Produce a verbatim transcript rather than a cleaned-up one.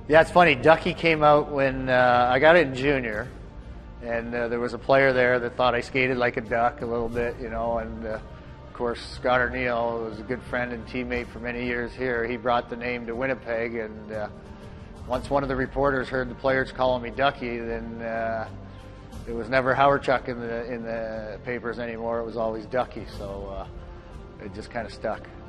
Yeah, it's funny. Ducky came out when uh, I got in junior, and uh, there was a player there that thought I skated like a duck a little bit, you know, and uh, of course Scott O'Neill was a good friend and teammate for many years here. He brought the name to Winnipeg, and uh, once one of the reporters heard the players calling me Ducky, then uh, it was never Hawerchuk in the in the papers anymore. It was always Ducky, so uh, it just kind of stuck.